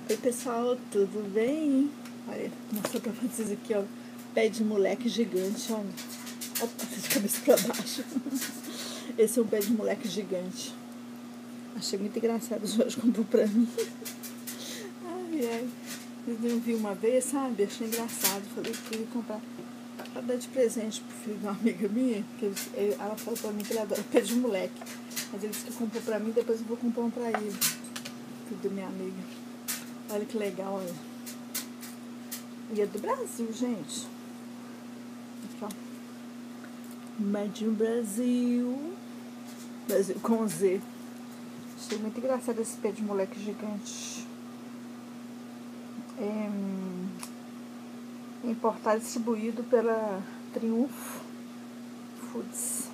Oi pessoal, tudo bem? Olha, vou mostrar pra vocês aqui, ó, pé de moleque gigante, olha. Opa, de cabeça pra baixo. Esse é um pé de moleque gigante. Achei muito engraçado, o Jorge comprou pra mim. Ai, ai. Eu vi uma vez, sabe? Achei engraçado. Falei que ia comprar pra dar de presente pro filho de uma amiga minha. Que ela falou pra mim que ele adora pé de moleque. Mas ele disse que comprou pra mim, depois eu vou comprar um pra ele. Filho da minha amiga. Olha que legal, olha. E é do Brasil, gente. Aqui, ó. Made in Brasil. Brasil com Z. Achei muito engraçado esse pé de moleque gigante. Importado e distribuído pela Triunfo Foods.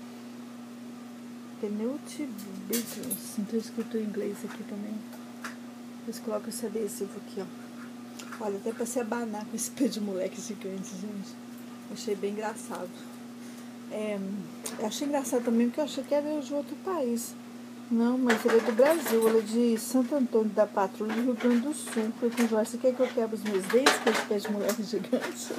Penalty Business. Não tem escrito em inglês aqui também. Eles colocam esse adesivo aqui, ó. Olha, até pra se abanar com esse pé de moleque gigante, gente. Achei bem engraçado. Eu achei engraçado também porque eu achei que era de outro país. Não, mas ele é do Brasil. Ele é de Santo Antônio da Patrulha, Rio Grande do Sul. Falei com o Jorge, você quer que eu quebre os meus dentes com esse pé de moleque gigante?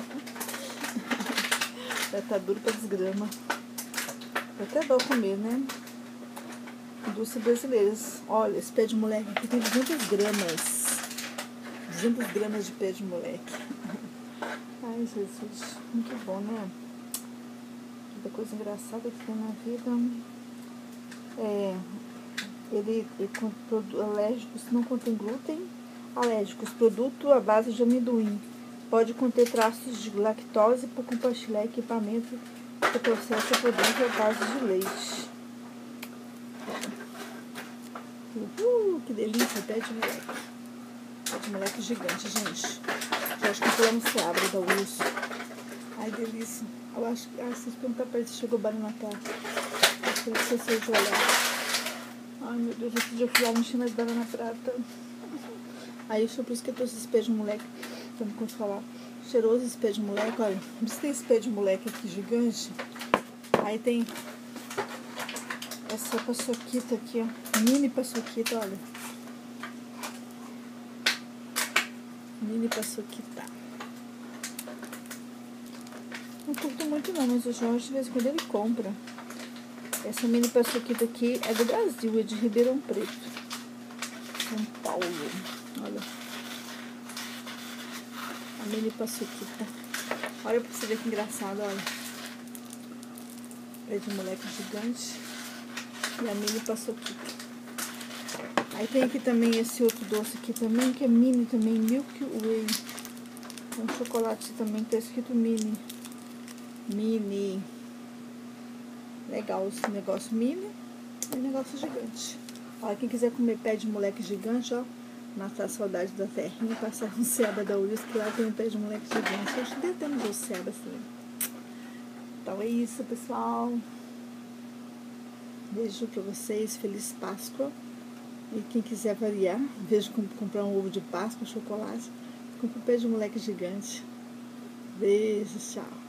Já tá duro pra desgrama. Até dó comer, né? Indústria brasileiras. Olha, esse pé de moleque aqui tem 200 gramas. 200 gramas de pé de moleque. Ai, Jesus. Muito bom, né? Muita coisa engraçada que tem na vida. Ele alérgicos, não contém glúten. Alérgicos, produto à base de amendoim. Pode conter traços de lactose por compartilhar equipamento que processa produto à base de leite. Que delícia, pé de moleque. Pé de moleque gigante, gente. Eu acho que pulamos se abre da urso. Ai, delícia. Eu acho que vocês perguntam pra ele se chegou banana pra cá. Acho que ele esqueceu de olhar. Ai, meu Deus, esse dia eu fui lá, não tinha mais banana prata. Aí, por isso que eu trouxe esse pé de moleque. Então, como falar. Cheiroso esse pé de moleque, olha. Por isso tem esse pé de moleque aqui gigante. Aí tem essa paçoquita aqui, ó. Mini paçoquita, olha. Mini paçoquita. Não curto muito não, mas o Jorge de vez em quando ele compra. Essa mini paçoquita aqui é do Brasil, é de Ribeirão Preto, São Paulo. Olha. A mini paçoquita. Olha pra você ver que engraçado, olha. Pé de moleque gigante. E a mini paçoquita. Aí tem aqui também esse outro doce aqui também, que é mini também, Milky Way. É um chocolate também que tá escrito mini. Mini. Legal esse negócio mini e negócio gigante. Olha, quem quiser comer pé de moleque gigante, ó, matar a saudade da terrinha, passar um ceba da Ulis, que lá tem um pé de moleque gigante. Eu acho que deve ter um ceba assim. Então é isso, pessoal. Beijo pra vocês, feliz Páscoa. E quem quiser variar, vejo como comprar um ovo de Páscoa, chocolate, compra um pé de moleque gigante. Beijo, tchau.